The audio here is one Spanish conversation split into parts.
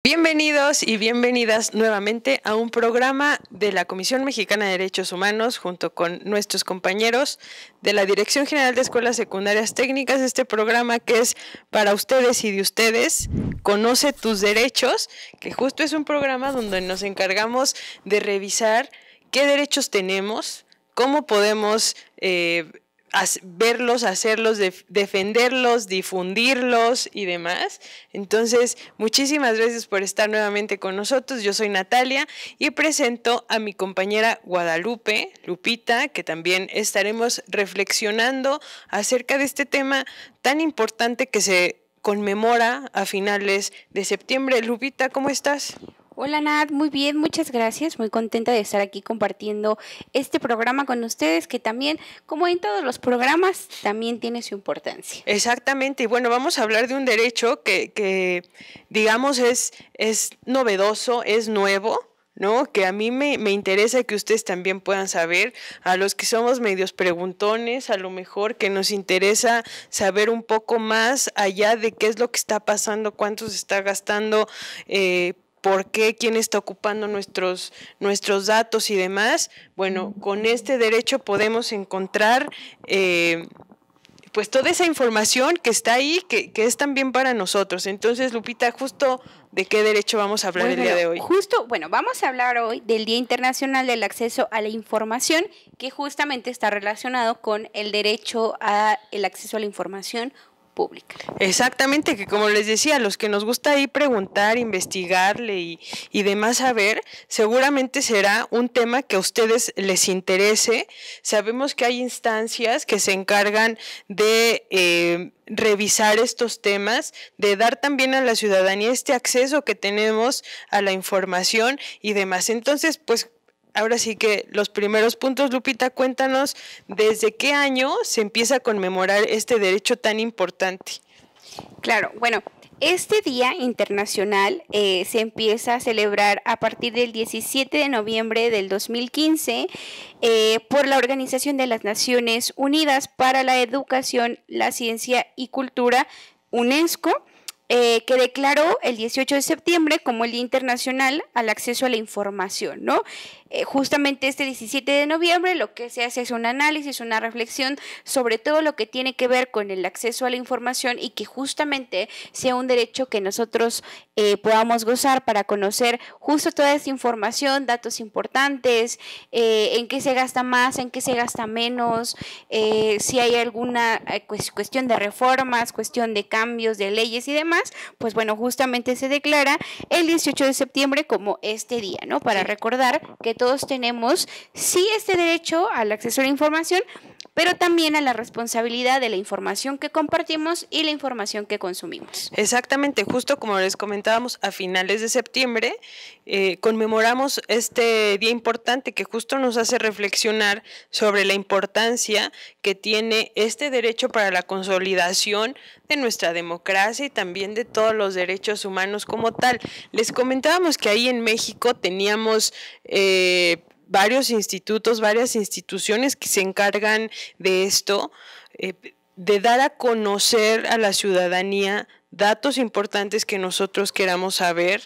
Bienvenidos y bienvenidas nuevamente a un programa de la Comisión Mexicana de Derechos Humanos junto con nuestros compañeros de la Dirección General de Escuelas Secundarias Técnicas. Este programa que es para ustedes y de ustedes, Conoce tus derechos, que justo es un programa donde nos encargamos de revisar qué derechos tenemos, cómo podemos verlos, hacerlos, defenderlos, difundirlos y demás. Entonces, muchísimas gracias por estar nuevamente con nosotros. Yo soy Natalia y presento a mi compañera Guadalupe, Lupita, que también estaremos reflexionando acerca de este tema tan importante que se conmemora a finales de septiembre. Lupita, ¿cómo estás? Hola Nat, muy bien, muchas gracias, muy contenta de estar aquí compartiendo este programa con ustedes que también, como en todos los programas, también tiene su importancia. Exactamente, y bueno, vamos a hablar de un derecho que digamos es novedoso, es nuevo, ¿no? Que a mí me interesa que ustedes también puedan saber, a los que somos medios preguntones, a lo mejor que nos interesa saber un poco más allá de qué es lo que está pasando, cuánto se está gastando, por qué, quién está ocupando nuestros datos y demás. Bueno, con este derecho podemos encontrar pues toda esa información que está ahí, que es también para nosotros. Entonces, Lupita, justo ¿de qué derecho vamos a hablar el día de hoy? Vamos a hablar hoy del Día Internacional del Acceso a la Información, que justamente está relacionado con el derecho al acceso a la información pública. Exactamente, que como les decía, los que nos gusta ahí preguntar, investigarle y demás saber, seguramente será un tema que a ustedes les interese. Sabemos que hay instancias que se encargan de revisar estos temas, de dar también a la ciudadanía este acceso que tenemos a la información y demás. Entonces, pues ahora sí que los primeros puntos, Lupita, cuéntanos desde qué año se empieza a conmemorar este derecho tan importante. Claro, bueno, este Día Internacional se empieza a celebrar a partir del 17 de noviembre del 2015 por la Organización de las Naciones Unidas para la Educación, la Ciencia y Cultura, UNESCO, que declaró el 18 de septiembre como el Día Internacional al Acceso a la Información, ¿no? Justamente este 17 de noviembre lo que se hace es un análisis, una reflexión sobre todo lo que tiene que ver con el acceso a la información y que justamente sea un derecho que nosotros podamos gozar para conocer justo toda esta información, datos importantes, en qué se gasta más, en qué se gasta menos, si hay alguna cuestión de reformas, cuestión de cambios de leyes y demás, pues bueno, justamente se declara el 18 de septiembre como este día, ¿no? Para recordar que todos tenemos, sí, este derecho al acceso a la información, pero también a la responsabilidad de la información que compartimos y la información que consumimos. Exactamente, justo como les comentábamos, a finales de septiembre conmemoramos este día importante que justo nos hace reflexionar sobre la importancia que tiene este derecho para la consolidación de nuestra democracia y también de todos los derechos humanos como tal. Les comentábamos que ahí en México teníamos varios institutos, varias instituciones que se encargan de esto, de dar a conocer a la ciudadanía datos importantes que nosotros queramos saber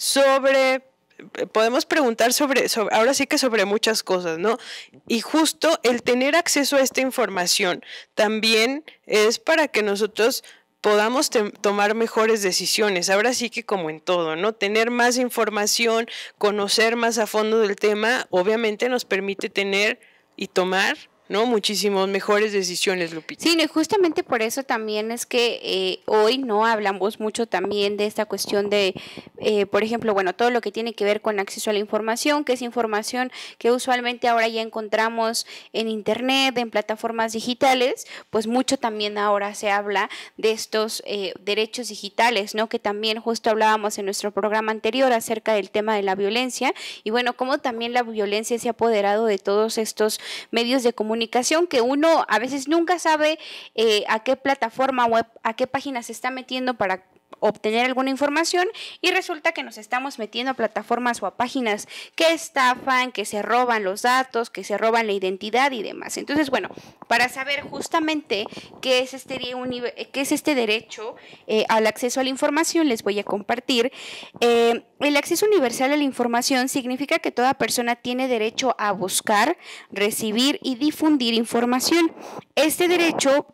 podemos preguntar ahora sí que sobre muchas cosas, ¿no? Y justo el tener acceso a esta información también es para que nosotros podamos tomar mejores decisiones. Ahora sí que como en todo, ¿no? Tener más información, conocer más a fondo del tema, obviamente nos permite tener y tomar, ¿no? Muchísimas mejores decisiones, Lupita. Sí, y justamente por eso también es que hoy no hablamos mucho también de esta cuestión de, por ejemplo, bueno, todo lo que tiene que ver con acceso a la información, que es información que usualmente ahora ya encontramos en internet, en plataformas digitales, pues mucho también ahora se habla de estos derechos digitales, ¿no? Que también justo hablábamos en nuestro programa anterior acerca del tema de la violencia y bueno, cómo también la violencia se ha apoderado de todos estos medios de comunicación que uno a veces nunca sabe a qué plataforma o a qué página se está metiendo para obtener alguna información y resulta que nos estamos metiendo a plataformas o a páginas que estafan, que se roban los datos, que se roban la identidad y demás. Entonces, bueno, para saber justamente qué es este derecho al acceso a la información, les voy a compartir. El acceso universal a la información significa que toda persona tiene derecho a buscar, recibir y difundir información. Este derecho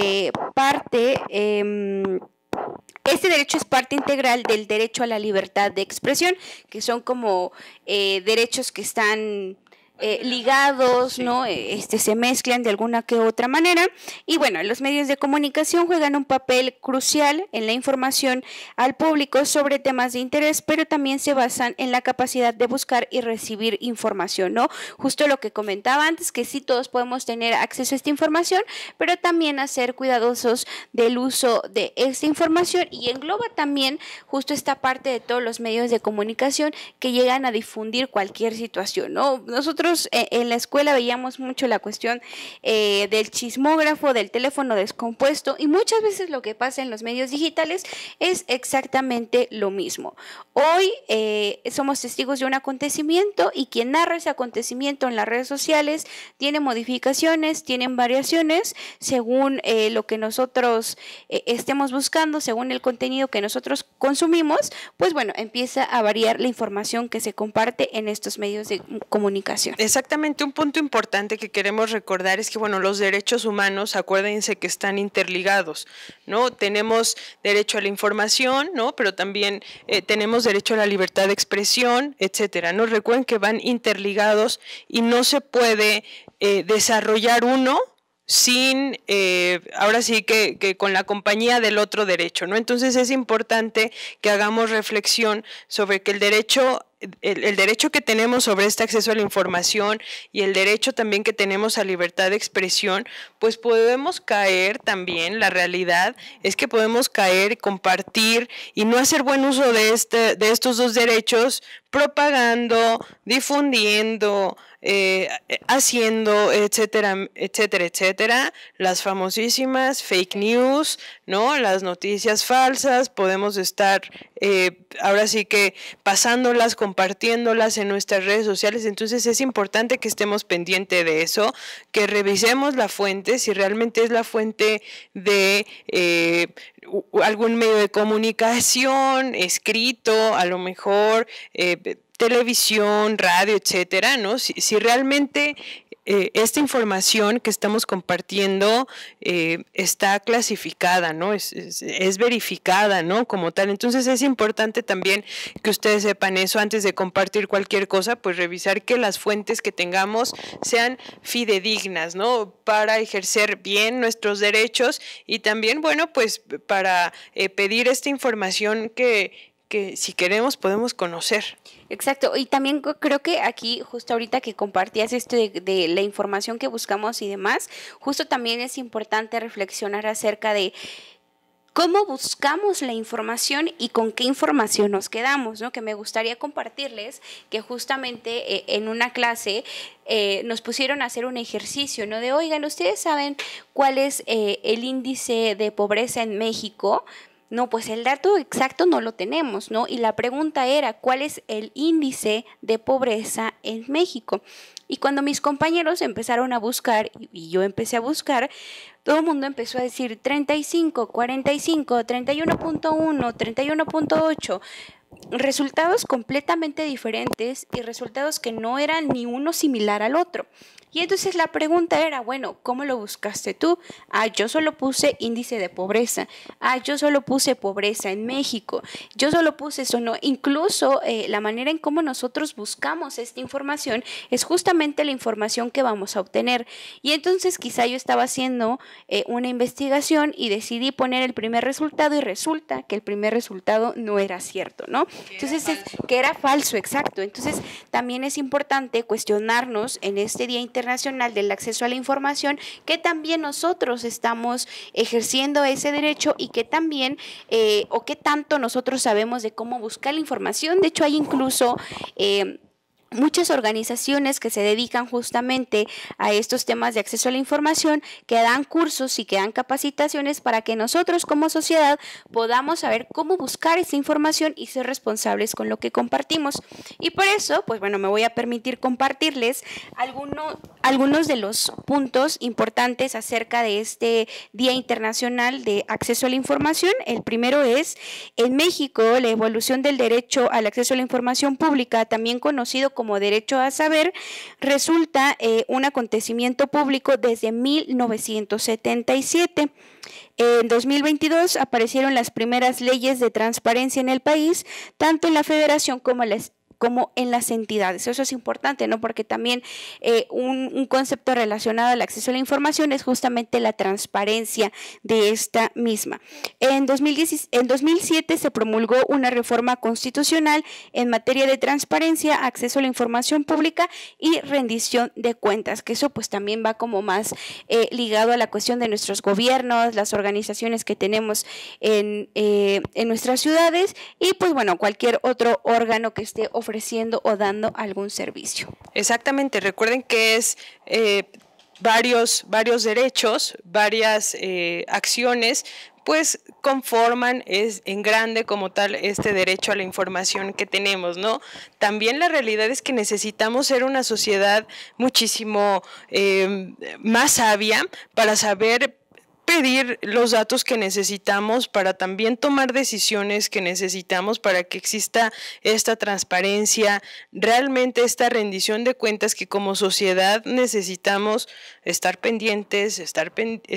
es parte integral del derecho a la libertad de expresión, que son como derechos que están ligados, ¿no? Se mezclan de alguna que otra manera. Y bueno, los medios de comunicación juegan un papel crucial en la información al público sobre temas de interés, pero también se basan en la capacidad de buscar y recibir información, ¿no? Justo lo que comentaba antes, que sí todos podemos tener acceso a esta información, pero también a ser cuidadosos del uso de esta información, y engloba también justo esta parte de todos los medios de comunicación que llegan a difundir cualquier situación, ¿no? Nosotros en la escuela veíamos mucho la cuestión del chismógrafo, del teléfono descompuesto, y muchas veces lo que pasa en los medios digitales es exactamente lo mismo. Hoy somos testigos de un acontecimiento, y quien narra ese acontecimiento en las redes sociales tiene modificaciones, tienen variaciones según lo que nosotros estemos buscando, según el contenido que nosotros consumimos. Pues bueno, empieza a variar la información que se comparte en estos medios de comunicación. Exactamente, un punto importante que queremos recordar es que, bueno, los derechos humanos, acuérdense que están interligados, ¿no? Tenemos derecho a la información, ¿no? Pero también tenemos derecho a la libertad de expresión, etcétera, ¿no? Recuerden que van interligados y no se puede desarrollar uno sin, ahora sí que con la compañía del otro derecho, ¿no? Entonces es importante que hagamos reflexión sobre que el derecho que tenemos sobre este acceso a la información y el derecho también que tenemos a libertad de expresión, pues podemos caer también, la realidad es que podemos caer, compartir y no hacer buen uso de estos dos derechos, propagando, difundiendo, haciendo, etcétera, etcétera, etcétera, las famosísimas fake news, ¿no? Las noticias falsas, podemos estar ahora sí que pasándolas, compartiéndolas en nuestras redes sociales. Entonces es importante que estemos pendientes de eso, que revisemos la fuente, si realmente es la fuente de algún medio de comunicación, escrito, a lo mejor televisión, radio, etcétera, ¿no? Si realmente esta información que estamos compartiendo está clasificada, ¿no? Es verificada, ¿no? Como tal. Entonces es importante también que ustedes sepan eso antes de compartir cualquier cosa, pues revisar que las fuentes que tengamos sean fidedignas, ¿no? Para ejercer bien nuestros derechos y también, bueno, pues para pedir esta información que si queremos podemos conocer. Exacto, y también creo que aquí, justo ahorita que compartías esto de la información que buscamos y demás, justo también es importante reflexionar acerca de cómo buscamos la información y con qué información nos quedamos, ¿no? Que me gustaría compartirles que justamente en una clase nos pusieron a hacer un ejercicio, ¿no? De, oigan, ¿ustedes saben cuál es el índice de pobreza en México? No, pues el dato exacto no lo tenemos, ¿no? Y la pregunta era, ¿cuál es el índice de pobreza en México? Y cuando mis compañeros empezaron a buscar, y yo empecé a buscar, todo el mundo empezó a decir 35, 45, 31.1, 31.8, resultados completamente diferentes y resultados que no eran ni uno similar al otro. Y entonces la pregunta era, bueno, ¿cómo lo buscaste tú? Yo solo puse índice de pobreza. Yo solo puse pobreza en México. Yo solo puse eso, ¿no? Incluso la manera en cómo nosotros buscamos esta información es justamente la información que vamos a obtener. Y entonces quizá yo estaba haciendo una investigación y decidí poner el primer resultado y resulta que el primer resultado no era cierto, ¿no? Entonces, que era falso, exacto. Entonces, también es importante cuestionarnos en este Día Internacional del Acceso a la Información que también nosotros estamos ejerciendo ese derecho y que también, o qué tanto nosotros sabemos de cómo buscar la información. De hecho, hay incluso muchas organizaciones que se dedican justamente a estos temas de acceso a la información, que dan cursos y que dan capacitaciones para que nosotros como sociedad podamos saber cómo buscar esa información y ser responsables con lo que compartimos. Y por eso, pues bueno, me voy a permitir compartirles algunos de los puntos importantes acerca de este Día Internacional de Acceso a la Información. El primero es, en México, la evolución del derecho al acceso a la información pública, también conocido como derecho a saber, resulta un acontecimiento público desde 1977. En 2022 aparecieron las primeras leyes de transparencia en el país, tanto en la federación como en las entidades. Eso es importante, ¿no? Porque también un concepto relacionado al acceso a la información es justamente la transparencia de esta misma. En 2007 se promulgó una reforma constitucional en materia de transparencia, acceso a la información pública y rendición de cuentas, que eso pues también va como más ligado a la cuestión de nuestros gobiernos, las organizaciones que tenemos en nuestras ciudades y pues bueno, cualquier otro órgano que esté ofreciendo o dando algún servicio. Exactamente, recuerden que es varios derechos, varias acciones, pues conforman en grande como tal este derecho a la información que tenemos, ¿no? También la realidad es que necesitamos ser una sociedad muchísimo más sabia para saber pedir los datos que necesitamos, para también tomar decisiones que necesitamos para que exista esta transparencia, realmente esta rendición de cuentas que como sociedad necesitamos estar pendientes, estar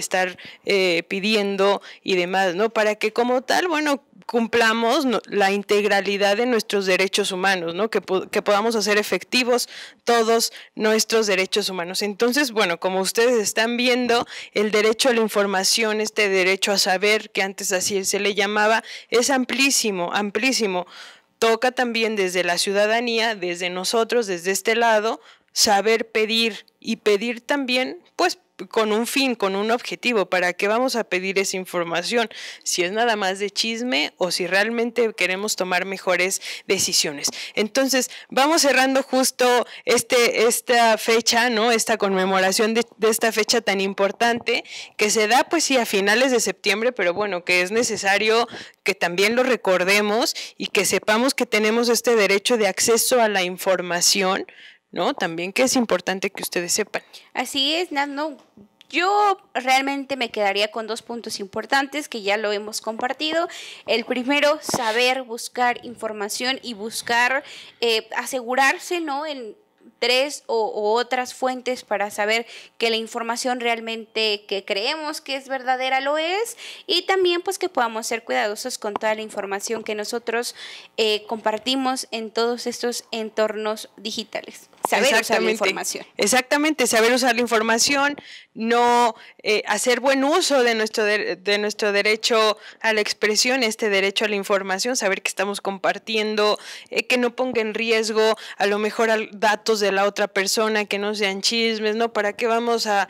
pidiendo y demás, ¿no? Para que como tal, bueno, cumplamos la integralidad de nuestros derechos humanos, ¿no? Que podamos hacer efectivos todos nuestros derechos humanos. Entonces, bueno, como ustedes están viendo, el derecho a la información, este derecho a saber, que antes así se le llamaba, es amplísimo, amplísimo. Toca también desde la ciudadanía, desde nosotros, desde este lado, saber pedir y pedir también, pues, con un fin, con un objetivo. ¿Para qué vamos a pedir esa información? Si es nada más de chisme o si realmente queremos tomar mejores decisiones. Entonces, vamos cerrando justo esta fecha, ¿no? Esta conmemoración de esta fecha tan importante que se da, pues sí, a finales de septiembre, pero bueno, que es necesario que también lo recordemos y que sepamos que tenemos este derecho de acceso a la información, ¿no? También que es importante que ustedes sepan. Así es, no. Yo realmente me quedaría con dos puntos importantes que ya lo hemos compartido. El primero, saber buscar información y buscar asegurarse, ¿no? En tres o otras fuentes para saber que la información realmente que creemos que es verdadera lo es, y también pues que podamos ser cuidadosos con toda la información que nosotros compartimos en todos estos entornos digitales. Saber usar la información. Exactamente, saber usar la información, no hacer buen uso de nuestro derecho a la expresión, este derecho a la información, saber que estamos compartiendo, que no ponga en riesgo a lo mejor datos de la otra persona, que no sean chismes, ¿no? ¿Para qué vamos a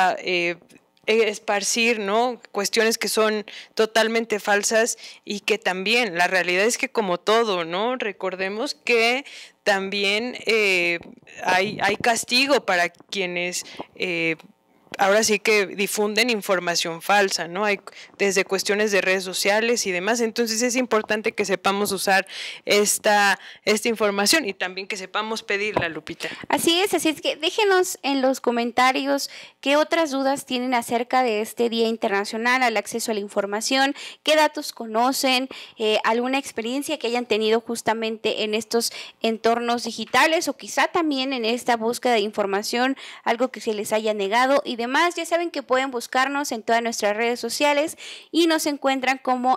esparcir, ¿no? Cuestiones que son totalmente falsas y que también la realidad es que como todo, ¿no? Recordemos que también hay castigo para quienes ahora sí que difunden información falsa, ¿no? Hay desde cuestiones de redes sociales y demás, entonces es importante que sepamos usar esta información y también que sepamos pedirla, Lupita. Así es que déjenos en los comentarios qué otras dudas tienen acerca de este Día Internacional al Acceso a la Información, qué datos conocen, alguna experiencia que hayan tenido justamente en estos entornos digitales o quizá también en esta búsqueda de información, algo que se les haya negado y demás. Ya saben que pueden buscarnos en todas nuestras redes sociales y nos encuentran como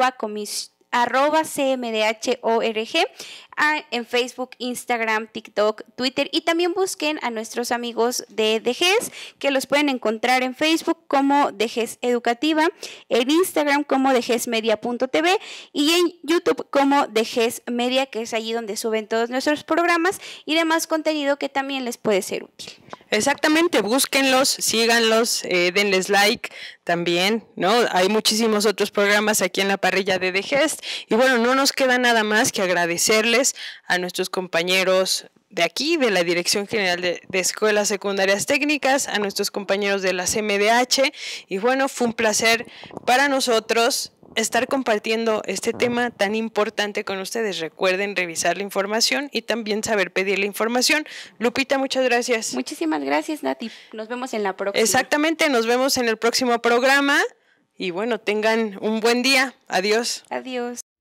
@cmdhorg en Facebook, Instagram, TikTok, Twitter, y también busquen a nuestros amigos de DGES, que los pueden encontrar en Facebook como DGES Educativa, en Instagram como DGESmedia.tv y en YouTube como DGES Media, que es allí donde suben todos nuestros programas y demás contenido que también les puede ser útil. Exactamente, búsquenlos, síganlos, denles like también, ¿no? Hay muchísimos otros programas aquí en la parrilla de DGES y bueno, no nos queda nada más que agradecerles a nuestros compañeros de aquí, de la Dirección General de Escuelas Secundarias Técnicas, a nuestros compañeros de la CMDH. Y bueno, fue un placer para nosotros estar compartiendo este tema tan importante con ustedes. Recuerden revisar la información y también saber pedir la información. Lupita, muchas gracias. Muchísimas gracias, Nati. Nos vemos en la próxima. Exactamente, nos vemos en el próximo programa y bueno, tengan un buen día. Adiós. Adiós.